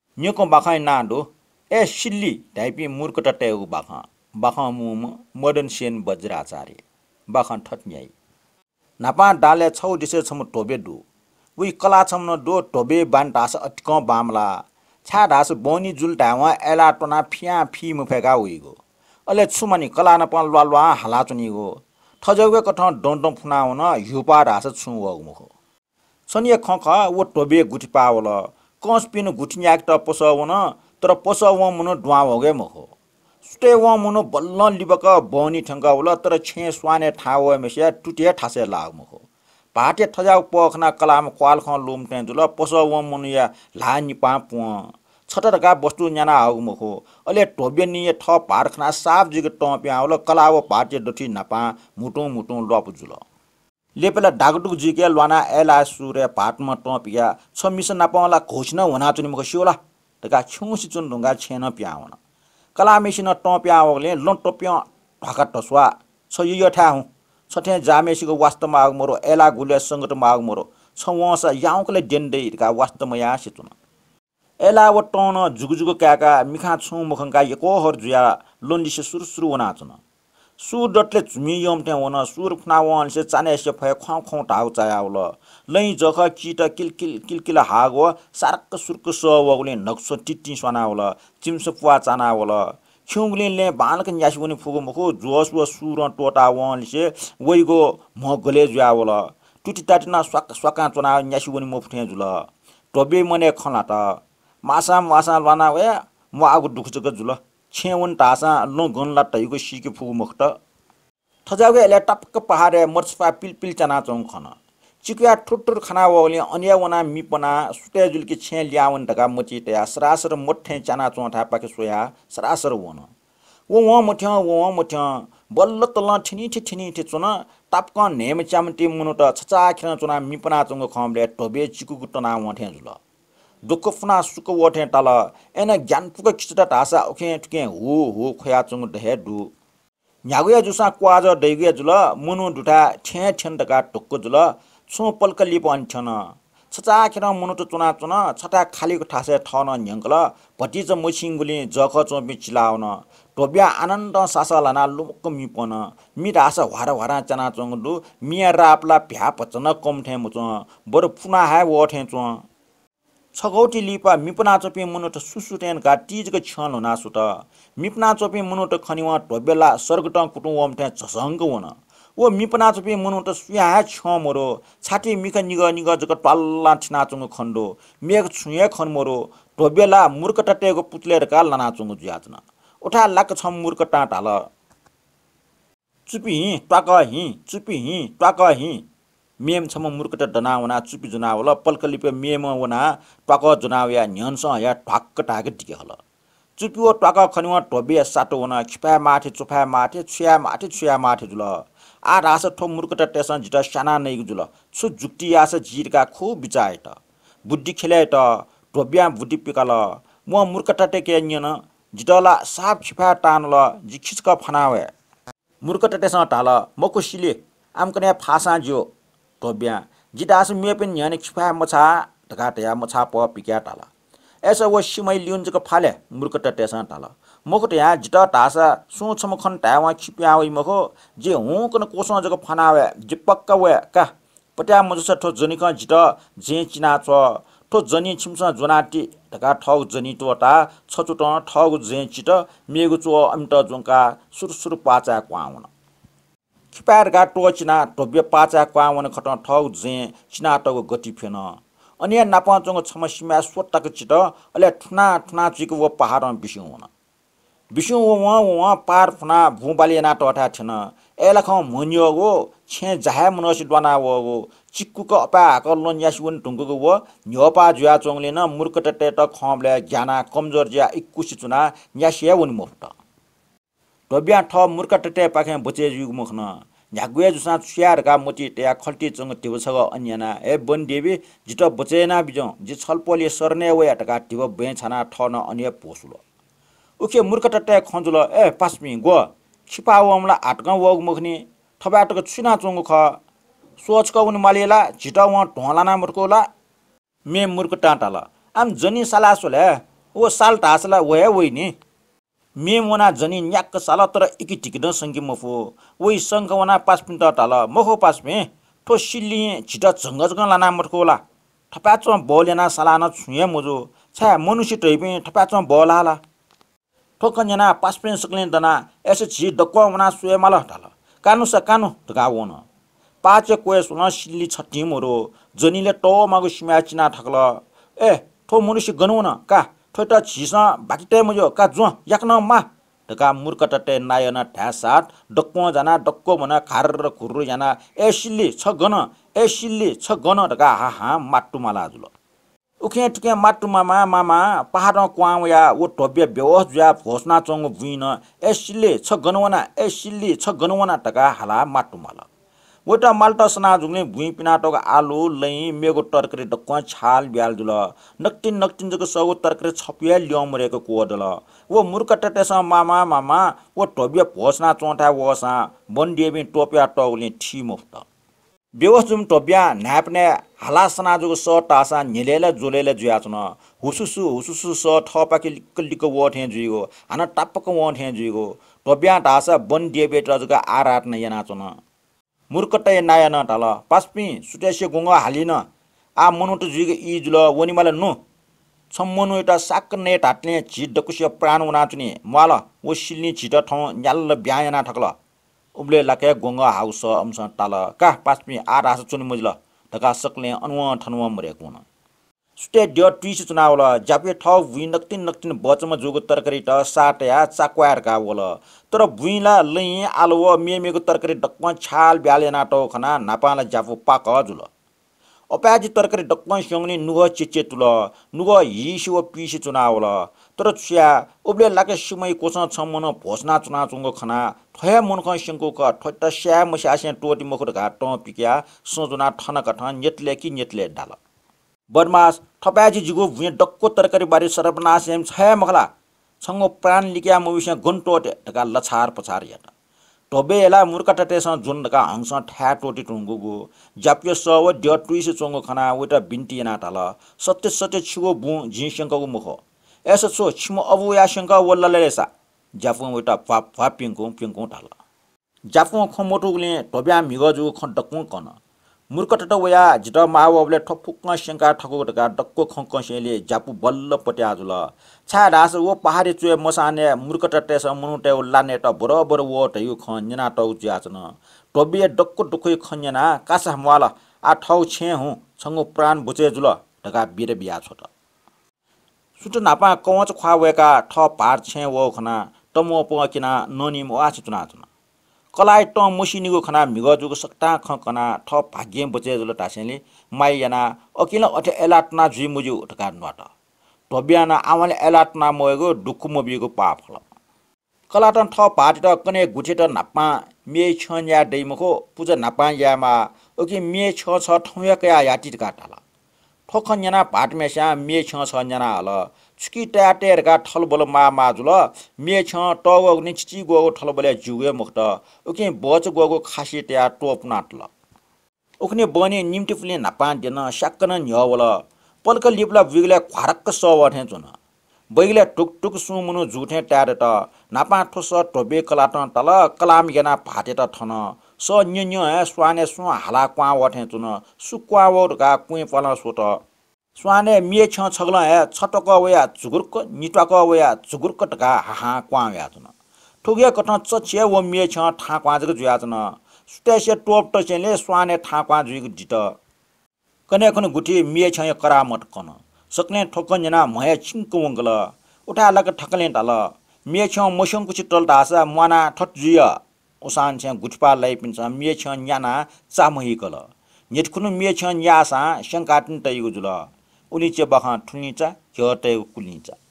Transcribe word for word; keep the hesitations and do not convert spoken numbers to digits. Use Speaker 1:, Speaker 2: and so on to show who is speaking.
Speaker 1: न्युको बाखाइ नाडो ए सिल्ली ढाइपी मूर्ख टट्याउ बाखा बाखा मुम मदन सेन बज्राचार्य बाखा ठट्न्याई नापा डाले छौ दिसे छम टोबे दु उइ कला छम न दो टोबे बान दास अटक बामला छा दास बोनी जुल ढावा एला टना फिया फी मुफेगा उइगो अले छुमनी कला न पन लवा लवा हाला चुनिगो थजौगे कठ डोन डोन फुनाउन युपा दास छु वगमुखो सनिय खख वो टोबे गुठी पावल कस पिन गुठियाक त पसवन तर पसव मुनो ड्वा होगे मखो सुटे व मुनो बल्ल लिबक बनी ठंगा उला तर छे स्वाने ठाव मेसे टुटे ठासे लाग मखो पाटे थजाउ पखना कलाम क्वाल ख लुम टें जुल पसव मुनो या ला निपा पु छटरका वस्तु न्याना हाउ मखो अले टोबे निये ठ पारखना साफ जिग टप्या उला कलाव पाटे डठी नपा मुटु मुटु लप जुल लेपेला डागडुक जिके लवाना एला सुरे पाटमा टपिया छ मिसन नापाला घोषणा हुना चुनि मख सियोला तका छुसी चुन ढुंगा छेन प्याउन कला मिसिन टप्या वले लन टप्या ढका टसवा छ यो ठा हु छथे जामेसिको वास्तवमा आग मोरो एला गुले संगत माग मोरो छ वसा याउकले डेन्डे का वास्तवमा या सितुन एला व टन जुगजुग काका मिखा छु मुखंका यको हर जुया लोन्दिसे सुरु सुरु हुना चुन सु डटले झुमी यमटे वन सुर फनावन से चाने से फय ख ख टाउ चायाउल लै जख किट किल किल किल किल हागो सारक सुरक सवगले नक्सो टिट्टी सनाउल चिमस पुवा चानाउल खिउगले बालक न्यासुनी फुगो मखो जोस व सुर टोटा वन से वइगो म गले जुयाउल टुटी टाटिना स्वाक स्वाका चना न्यासुनी मफुथे जुल टोबे मने खला त मासा मासा लाना वे म आगु दुखजक जुल छेवन टासा लो गनला तैको सिके फुगु मखट थजाउगे एले टपक पहाडे मर्सपा पिलपिल चना चौं खन चिकुया ठुटुर खाना वले अन्या वना मिपना सुते जुलके छे ल्यावन ढका मची तया सरासर मोठे चना चौं था पाके सोया सरासर वन वो व मठ्या वो व मठ्या बल्ल तल ठिनी ठिनी ठि चुन टपक नेम चामटी मुनुट छचा खिन चुना मिपना चौं खमले टोबे चिकुकु तना वठे जुल दुख फुना सुक वठे तल एन ज्ञान पुक खिचटा टासा ओखे ठुके हो हो खया चुङ ढे दु न्यागुया जुसा क्वाज दैगुया जुल मुनु दुटा ठे ठेन टका टुक्क जुल छु पल्कली पन छन छचा खेर मुनु त चुना चुन छटा खालीको ठासे ठन न्यंकल भटिज मुसिङगुली जख चोपि चिलाउन टोबिया आनन्द सासलाना लुक मिपन मिरास वारा वारा चना चुङ दु मिया रापला भ्या पचन कम ठे मुच बर फुना हाय वठे चु छगौटी लिपा मिपना चोपी मुनुट सुसुटेन का तीज के छन होना सुत मिपना चोपी मुनुट खनिवा टोबेला सर्गट कुटु वमटे छसंग वन ओ मिपना चोपी मुनुट सुया छ मोरो छाती मिख निग निग जक टल्ला छिना चुङ खण्डो मेघ छुए खन मोरो टोबेला मूर्ख टटेको पुतलेर का लना चुङ जुयाजना उठा लाक छ मूर्ख टाटाल चुपी टाक हि चुपी हि टाक हि मेम छम मूर्खट डनावना चुपी जनावला पल्कलिपे मेम वना टक जनावया न्यन्स या ठक्क टाक दिके हल चुपी ओ टक खनिवा टोबे साटो वना खिपा माथे चुफा माथे छुया माथे छुया माथे जुल आ रास ठो मूर्खट टेसन जिटा साना नै जुल छु जुक्ति यास जिरका खु बिचाय त बुद्धि खेले त टोबिया बुद्धि पिकल म मूर्खट टेके न्यन जिटला साप खिपा टानल जिखिचक फनावे मूर्खट टेसन टाल मकुसिले आमकने फासा जो टोबिया जिदास मेपिन न्याने खिपा मछा ढकाटया मछा प पिक्या टाला ऐसा वो सिमै लिउन जक फाले मूर्खट टेसन टाला मखट या जिटा टासा सु छम खन टावा खिप्या वइ मखो जे हु कन कोसो जक फनावे जिपक्क वे का पट्या मजस ठो जनिक जिटा जे चिना छ ठो जनि छिमसा जोनाटी ढका ठौ जनि टोटा छचुट ठौ जे चिट मेगु चो अमट जोंका सुरसुर पाचा क्वाउन खिपार गा टोचिना टोबे पाचा क्वावन खट ठौ जे चिना टको गति फेन अन्य नापाचंग छमसिमा सोटक चिट अले ठुना ठुना चिक व पहाड बिसु हुन बिसु व व पार फना भुबाले ना टठा छन एलख मन्योगो छे जाहे मनसि दना वगो चिक्कुको अपा कल्लन यासुन टुंगको व न्योपा जुया चोंगले न मूर्खट टेट खमले ज्ञाना कमजोर ज्या इक्कुसि चुना न्यासिया वन मुफ्त टोबिया ठ मूर्खट टे पाखे बचे जुग मुखन न्यागुया जुसा छ्यार का मोटी टेया खल्टी चंग टिबछग अन्यना ए बन देवी जिट बचेना बिजो जि छलपोले सरने वे टका टिब बे छना ठन अन्य पोसुल उखे मूर्खट टे खंजुल ए पास्मी गो खिपावमला आटका वग मुखनी थबाटक छुना चंग ख सोच क उन मालेला जिट व ढोलाना मुर्कोला मे मूर्ख टाटाला आम जनी साला सोले ओ साल टासला वया वइ नि मे मोना जनी न्याक साल तर इकि टिकिन संगि मफो वइ संग वना पास पिन त टाल मखो पास पे ठो सिल्ली छिटा जंग जंग लाना मटकोला ठपाचो बोलेना सालाना छुए मुजो छा मनुष्य टइपे ठपाचो बोलाला ठोकन्याना पास पिन सकले दना एसे छि डक्को वना सुए माल टाल कानु स कानु तगावोन पाचे कोए सुन सिल्ली छट्टी मोरो जनीले टो मागु सिमा चिना ठकल ए ठो मनुष्य गनु न का ठोटा छिसा बाकी टाइम मुजो का जो याकन मा तका मूर्ख टटे नायना ठ्यासाट डक्को जना डक्को मना खार र खुरु जना ए सिल्ली छ गन ए सिल्ली छ गन तका हा हा माट्टु माला जुल उखे टुके माट्टु मामा मामा पहाड क्वाया ओ टोब्य बेहोस ज्या घोषणा चंग बुइन ए सिल्ली छ गनवना ए सिल्ली छ गनवना तका हाला माट्टु माला वटा माल्टा सना जुग्ने भुइ पिनाटोक आलु लै मेगो तरकारी डक्क छाल ब्याल दुल नक्टिन नक्टिन जको सगो तरकारी छपिया ल्याउ मरेको कोदल वो मूर्ख टटेस मामा मामा वो टोबिया भोसना चोंटा वसा बन्डिएबि टोपिया टौले ठी मुफ्त बेवस जुम टोबिया न्यापने हाला सना जको स टासा नेलेले जोलेले जुयाचन हुसुसु हुसुसु स ठपाके लिक वठे जुइगो हाना टापक वठे जुइगो टोबिया टासा बन्डिएबि टजको आराट न यनाचन मूर्खटय नायन टाल पास्पी सुटेसे गोंग हालिन आ मनुट जुइगे इ जुल वनिमाले नु छम्मनु एटा साक ने टाट्ने झिट डकुसिया प्राण उनाचुनी माल वो सिल्नी झिट ठौ न्याल ब्यायना ठकल उब्ले लाके गोंग हाउस अम्स टाल का पास्पी आ रास चुनि मुजल ढका सकले अनुवा ठनुवा मरेको न सुटे ड्य ट्विस चुनावल जापे ठौ भुइ नक्तिन नक्तिन बचमा जोगो तरकारी त साटया चाक्वार का वल तर भुइला लै आलु मेमेको तरकारी डक्क छाल ब्यालेना टो खना नापाला जाफो पाक जुल अपाजी तरकारी डक्क संगनी नुग चेचे तुल नुग हिसि व पिसि चुनावल तर छ्या उब्ले लाके सुमै कोस छमन भोसना चुना चुंगो खना थया मुनख सिंको क ठट्टा स्या मसासे टोटी मखुर घाट ट पिक्या सोजुना ठनक ठन नेतले कि नेतले डाल बदमास ठपाजी जिगो भुइ डक्को तरकारी बारी सरपनास एम छया मखला छंगो प्राण लिक्या मविस गुन्टोट ढका लछार पछार याटा टोबेला मूर्ख टटेस जुन ढका हंस ठ्या टोटी टुंगुगु जाप्य स व ड्य ट्विस चोंगो खना वटा बिन्टी ना टाल सत्य सत्य छिगो बु झि शंकगु मुख एस छो छिमो अबु या शंक वल्ललेसा जाफु वटा पाप पाप पिंगु पिंगु टाल जाफु खमोटुले टोब्या मिगजु खडक्कु कन मूर्ख टट वया जिट मावले ठफुक्क शंका ठको ढका डक्को खंकसेले जापु बल्ल पट्या जुल छा रास वो पहाडी चुए मसाने मूर्ख टटेस मुनुटे उल्लाने त बरोबर वो टयु खन्जना टौ ज्याचन टोबिए डक्को डुखै खन्जना कासा हमवाला आ ठौ छे हु छंगो प्राण बुचे जुल ढका बिरे बिया छोट सुट नापा कवच ख्वावेका ठ पार छे वो खना टमो पकिना ननिम वाछ चुना चुना कलाइ ट मुसिनीको खना मिगजुको सक्ता खकना ठ भाग्य बचे जुल टासेले माइयाना अकिला अठे एलाटना जुइ मुजु ढका नट टोबियाना आमाले एलाटना मएको दुखु मबिएको पाप फल कलाटन ठ पाटी त कने गुठेट नापा मे छन्या दैमको पूजा नापा यामा ओकि मे छ छ ठौयाका याटी काटाला ठोखन्याना पाटमेसा मे छ छ न्याना हल छुकी ट्याटेरका ठलबल मा माजुल मे छ टगो नि चिची गो ठलबले जुगे मुक्त ओकि बच गो खासी ट्या टोप नाटल ओखने बने निम्ति फुले नापा देन सक्कन न्यवल पल्क लिपला बिगले खरक्क सवठे जुन बैगले टुक टुक सुमुनु जुठे ट्यारे त नापा ठोस टोबे कलाटन तल कलाम गेना फाटे त ठन स न्य न्य स्वाने सु हाला क्वा वठे जुन सुक्वा वरका कुइ पल सोट स्वाने मे छ छगल हे छटक वया जुगुर्क निटक वया जुगुर्क टका हाहा क्वा या जुन ठुगे कटन चचे व मे छ ठा क्वा जग जुया जुन स्टेसे टोप टचेले स्वाने ठा क्वा जुग डिट कने कने गुठी मे छ करामट कन सकने ठोकन जना मय छिंक वंगल उठा लक ठकले टाल मे छ मोसङ कुछि टल दासा मना ठट जुया उसान छ गुठपा लै पिन्छ मे छ न्याना चामही कल नेटकुनु मे छ न्यासा शंकाटिन तयगु जुल उनी चे बखा ठुनिचा झटे कुलिचा